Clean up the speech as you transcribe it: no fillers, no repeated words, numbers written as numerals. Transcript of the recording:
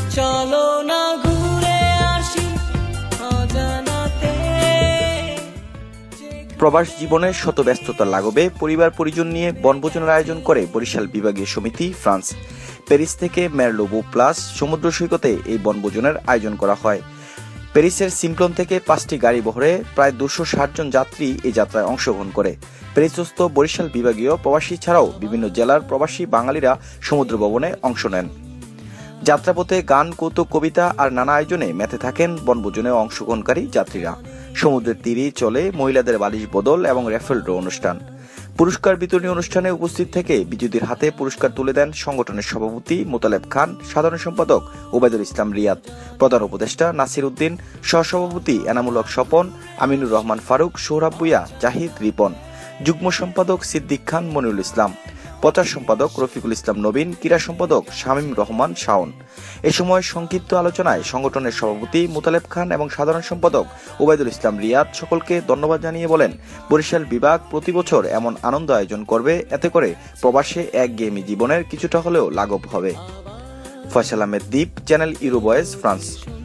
চলো না ঘুরে আসি অজানাতে। প্রবাস জীবনের শত ব্যস্ততা লাগবে পরিবার পরিজন নিয়ে বনভোজনের আয়োজন করে বরিশাল বিভাগীয় সমিতি ফ্রান্স। প্যারিস থেকে মেরলোবু প্লাস সমুদ্র সৈকতে এই বনভোজনের আয়োজন করা হয়। প্যারিসের সিমপ্লন থেকে 5টি গাড়ি বহরে প্রায় 260 জন যাত্রী এই যাত্রায় অংশগ্রহণ করে। প্যারিসস্থ বরিশাল বিভাগীয় প্রবাসী ছাড়াও বিভিন্ন জেলার প্রবাসী বাঙালিরা সমুদ্র ভবনে অংশ নেন। যাত্রাপথে গান, কৌতুক, কবিতা আর নানা আয়োজনে মেতে থাকেন বনভোজনে অংশগ্রহণকারী যাত্রীরা। সমুদ্রের তীরেই চলে মহিলাদের বালিশ বদল এবং র্যাফেল ড্র অনুষ্ঠান। পুরস্কার বিতরণী অনুষ্ঠানে উপস্থিত থেকে বিজয়ীদের হাতে পুরস্কার তুলে দেন সংগঠনের সভাপতি মোতালেব খান, সাধারণ সম্পাদক ওবায়দুল ইসলাম রিয়াদ, প্রধান উপদেষ্টা নাসির উদ্দিন, সহসভাপতি এনামুল হক স্বপন, আমিনুর রহমান ফারুক, সৌরভ ভুঁইয়া, জাহিদ রিপন, যুগ্ম সম্পাদক সিদ্দিক খান মনিরুল ইসলাম, প্রচার সম্পাদক রফিকুল ইসলাম নবীন, ক্রীড়া সম্পাদক শামীম রহমান শাওন। এ সময় সংক্ষিপ্ত আলোচনায় সংগঠনের সভাপতি মোতালেব খান এবং সাধারণ সম্পাদক ওবায়দুল ইসলাম রিয়াদ সকলকে ধন্যবাদ জানিয়ে বলেন, বরিশাল বিভাগ প্রতি বছর এমন আনন্দ আয়োজন করবে, এতে করে প্রবাসে একঘেয়েমি জীবনের কিছুটা হলেও লাঘব হবে। ফয়সাল আহমেদ দ্বীপ, চ্যানেল ইউরো ভয়েস, ফ্রান্স।